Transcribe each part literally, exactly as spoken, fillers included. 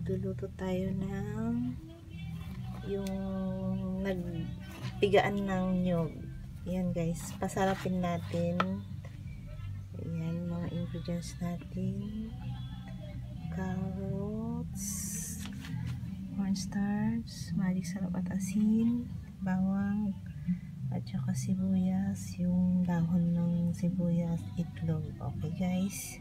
magluluto tayo ng yung nagpigaan ng nyug. Ayan guys, pasarapin natin. Ayan mga ingredients natin: carrots, cornstarch, magic sarap at asin, bawang, at saka sibuyas, yung dahon ng sibuyas, itlog. Okay guys.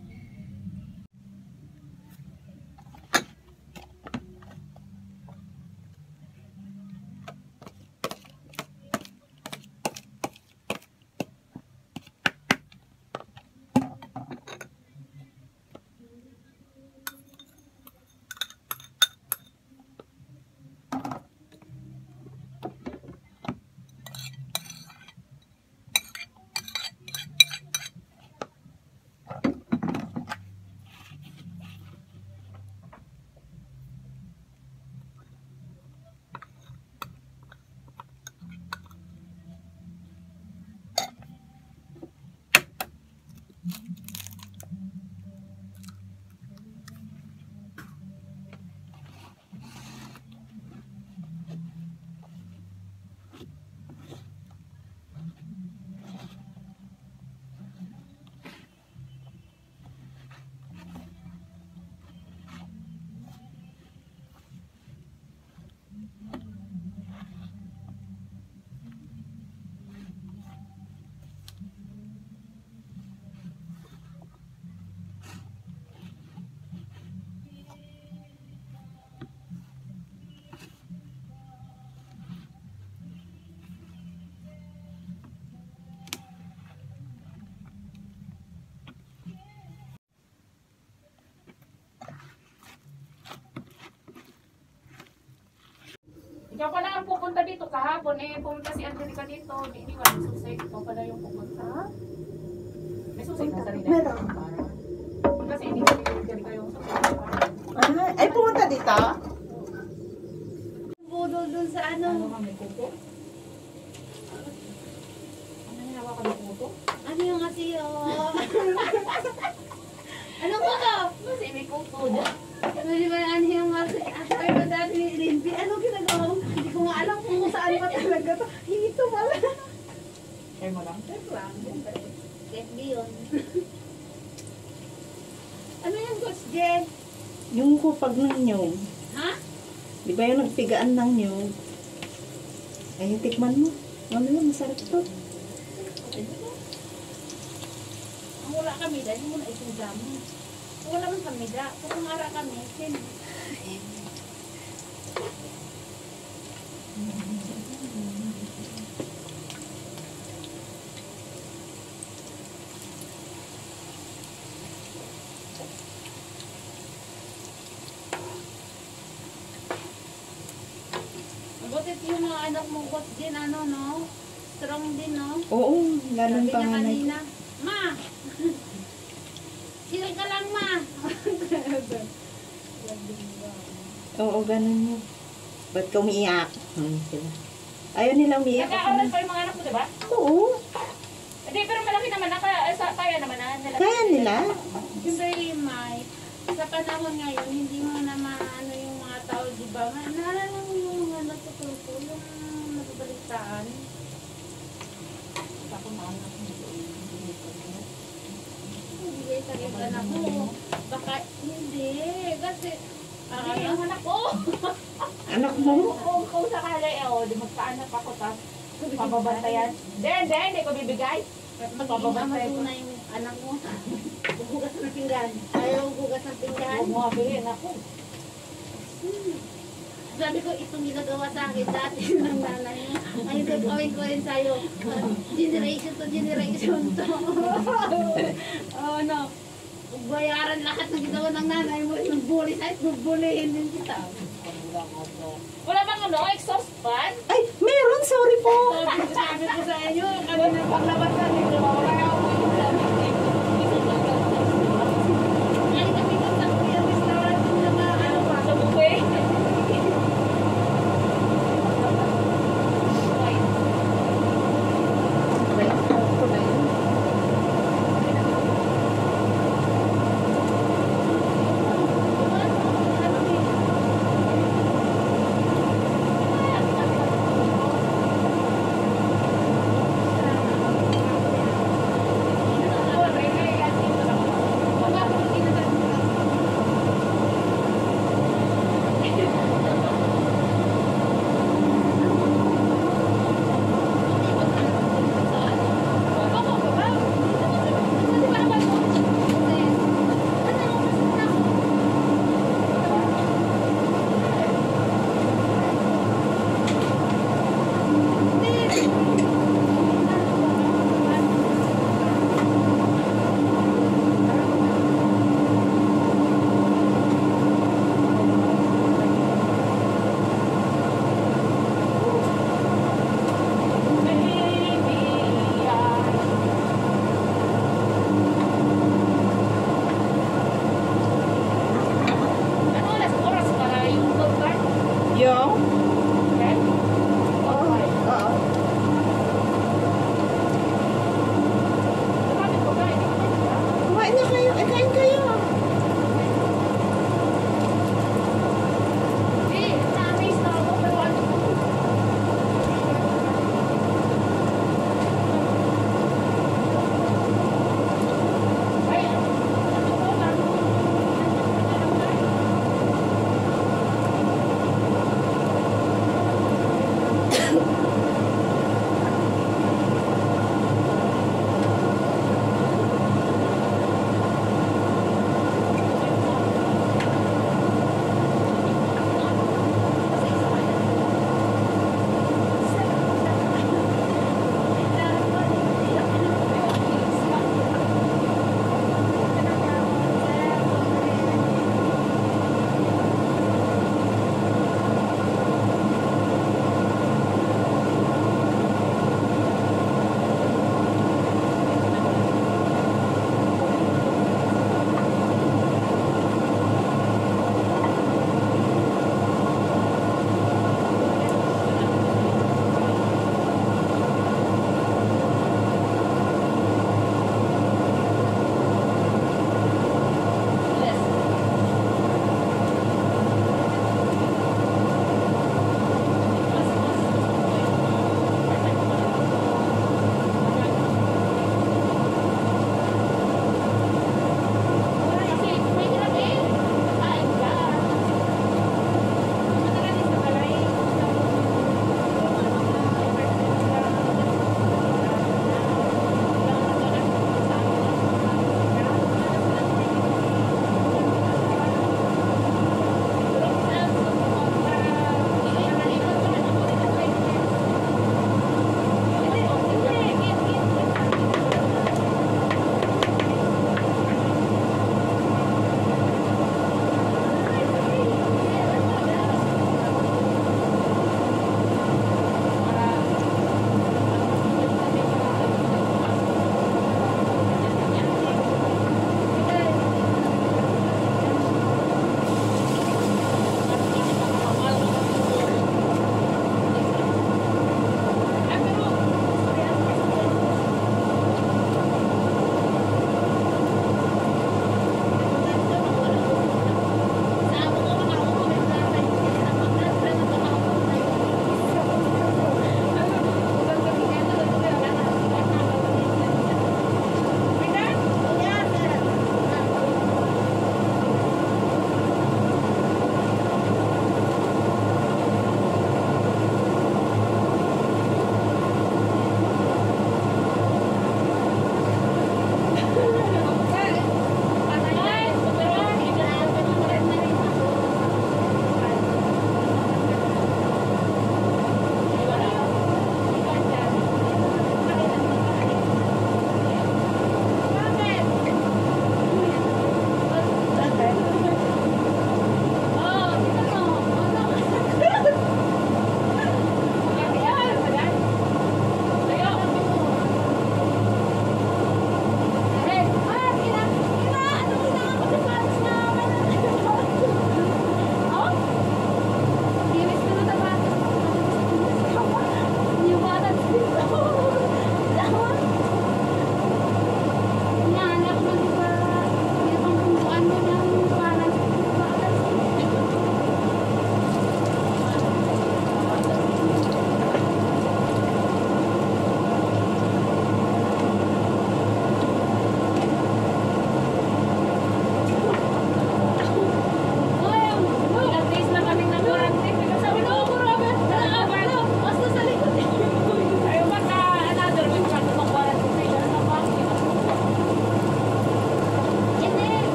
Ikaw pala ang pupunta dito kahapon, eh pumunta si Angelica dito, di di wala susay, ikaw pala yung pupunta. May susay na sarili. Meron. Kasi hindi ka Angelica yung susay. Ah, ay pumunta dito? Budol dun sa ano. Ano nga may kuko? Ano yung hawakan ng kuko? Ano yung kasi oh. Ano ko to? Kasi may kuko dyan. Ano di ba ano yung kasi after ko dati ni Lindsay, ano ginagawa mo? Hindi ko nga alam kung saan pa talaga to. Hito pala. Kaya mo lang? Check lang. Check yun. Ano yung Coach Jen? Yung kupag ng nyug. Ha? Di ba yung nagpigaan ng nyug? Ay, tikman mo. Ano yun? Masarap to. Ang wala kami, dahil mo na isang damo. Wala man kami da. Kung kumara kami, sin. Mabutit yung mga anak mo, Coach din, ano, no? Strong din, no? Oo, ganun Sabi niya panganay. kanina, Ma! Sila ka lang, Ma! Oo, ganun yun. Ba't ka umiiyak? Hmm, sila. Ayaw nilang umiiyak. Nag-aaral pa yung mga anak mo, diba? Oo. Hindi, pero malaki naman, naka, eh, sa, kaya naman na. Nila. Kaya nila. Siyempre, May, sa panahon ngayon, hindi mo na maano yung mga tao, di ba? Naalala mo yung mga natututo, yung nababalitaan. Ako na anak mo. Hindi, sakit anak mo. Baka, hindi. Kasi, Ano yung anak ko? Anak mo? Kung, kung sakali, eh, oh, di magpaanak ako, tapos pababantayan. Then, then, hindi ko bibigay. mag-iinamado na yung anak mo. Hugas ng pinggan. Ayaw hugas ng pinggan. Huwag mo habihin ako. Hmm. Sabi ko, itong ginagawa sa akin dati ng nanay mo. Ay, gagawin ko rin sa'yo. Uh, generation to generation to. Oh, no. Bayaran lahat ng ginawa ng nanay mo. Nag-bully sa'yo, nag-bullyhin din kita. Wala bang ano, exhaust fan? Ay, meron. Sorry po. Sabi ko sa inyo, kanina paglabas na nito, wala ako yung sabi. Ay, kami ko sa kuya restaurant na ba, ano pa? Sa buffet? Yung? Okay? Okay. Oo. Sabi ko, guys, hindi ko ba siya? Kumain na kayo. Eh, kain kayo. Hindi, na-amaze na ako, pero ano ko. Ay, ano ko, lalo ko.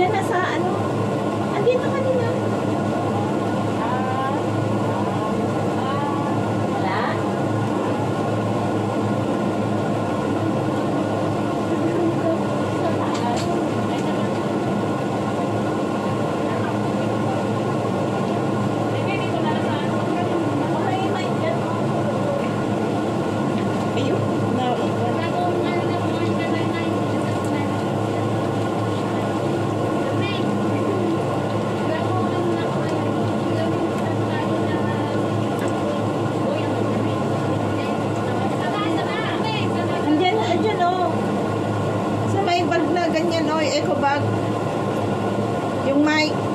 Andyan na sa ano. Andito kanina. Ah, Wala? hindi, dito na lang sa ano. May may dyan. Ayun. Naiwan. Andyan, andyan oh. Sa may bag na ganyan oh. Eco bag. Yung mic.